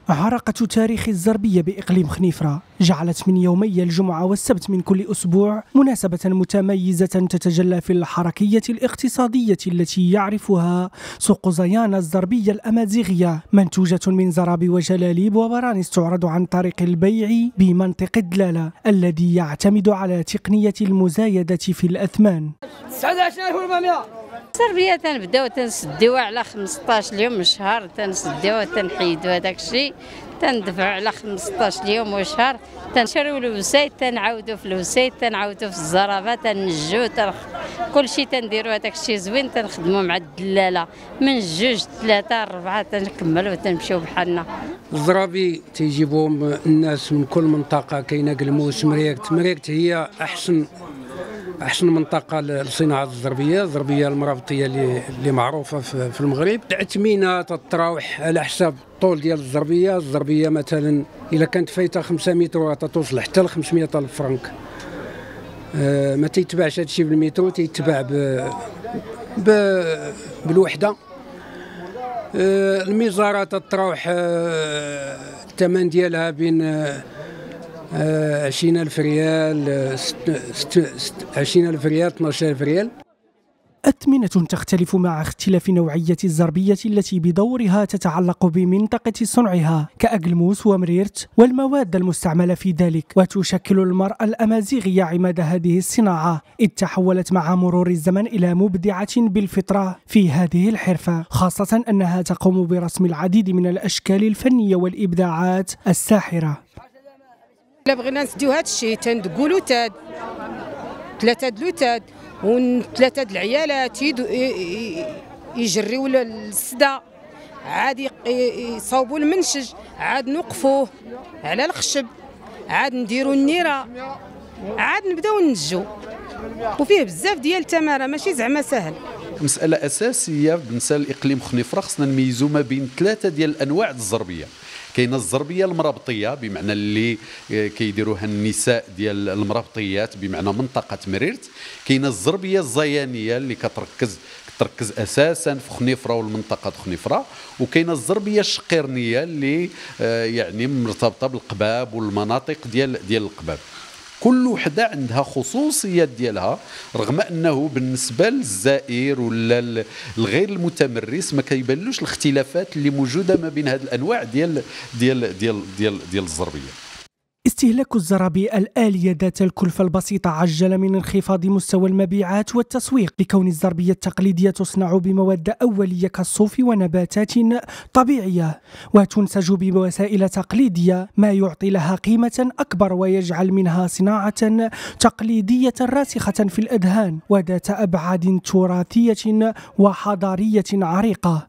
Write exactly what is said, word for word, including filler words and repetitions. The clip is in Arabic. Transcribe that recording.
عرقة تاريخ الزربية بإقليم خنيفرة جعلت من يومي الجمعة والسبت من كل أسبوع مناسبة متميزة تتجلى في الحركية الاقتصادية التي يعرفها سوق زيانة الزربية الأمازيغية، منتوجة من زرابي وجلاليب وبرانس تعرض عن طريق البيع بمنطق دلالة الذي يعتمد على تقنية المزايدة في الأثمان. الزربية تنبداو تنسديوها على خمسطاش اليوم وشهر، تنسديوها تنحيدو هذاك الشيء، تندفعوا على خمسطاش اليوم وشهر، تنشريو الوسايد، تنعاودوا في الوسايد، تنعاودوا في الزرابه، تنجو تنخ... كل شيء تنديروا هذاك الشيء زوين، تنخدموا مع الدلاله من جوج ثلاثه اربعه تنكملوا وتمشيو بحالنا. الزرابي تيجيبوهم الناس من كل منطقه، كاينه قلموس، مريكت. مريكت هي احسن احسن منطقه لصناعه الزربيه، الزربيه المرابطيه اللي اللي معروفه في المغرب. العتمينه تتراوح على حساب الطول ديال الزربيه. الزربيه مثلا الا كانت فايته خمسة متر توصل حتى ل خمسمائة الف فرنك. آه ما تيتباعش هادشي بالمترو، تيتباع ب... ب... بالوحده. آه الميزاره تتراوح آه الثمن ديالها بين آه عشرين ألف ريال، عشرين ألف ريال، اثناش ألف ريال. أثمنة تختلف مع اختلاف نوعية الزربية التي بدورها تتعلق بمنطقة صنعها كأقلموس ومريرت والمواد المستعملة في ذلك، وتشكل المرأة الأمازيغية عماد هذه الصناعة، إذ تحولت مع مرور الزمن إلى مبدعة بالفطرة في هذه الحرفة، خاصة أنها تقوم برسم العديد من الأشكال الفنية والإبداعات الساحرة. إلا بغينا نسديو هذا الشيء تندقوا لوتاد، ثلاثة د لوتاد وثلاثة د العيالات يجريو السدا، عاد يصاوبوا المنشج، عاد نوقفوه على الخشب، عاد نديروا النيره، عاد نبداو ننجو، وفيه بزاف ديال التماره ماشي زعما سهل. مسألة أساسية بالنسبة لإقليم خنيفرة خصنا نميزو ما بين ثلاثة ديال الأنواع الزربية. كاينه الزربيه المرابطيه بمعنى اللي كيديروها النساء ديال المرابطيات بمعنى منطقه مريرت، كاينه الزربيه الزيانيه اللي كتركز كتركز اساسا في خنيفره والمنطقه خنيفره، وكاينه الزربيه الشقيرنيه اللي يعني مرتبطه بالقباب والمناطق ديال ديال القباب. كل وحده عندها خصوصيات ديالها، رغم انه بالنسبه للزائر ولا الغير المتمرس ما كيبانلوش الاختلافات اللي موجوده ما بين هذه الانواع ديال ديال ديال ديال ديال الزربيه. استهلاك الزرابي الآلية ذات الكلفة البسيطة عجل من انخفاض مستوى المبيعات والتسويق، لكون الزربية التقليدية تصنع بمواد أولية كالصوف ونباتات طبيعية، وتنسج بوسائل تقليدية، ما يعطي لها قيمة أكبر ويجعل منها صناعة تقليدية راسخة في الأذهان وذات أبعاد تراثية وحضارية عريقة.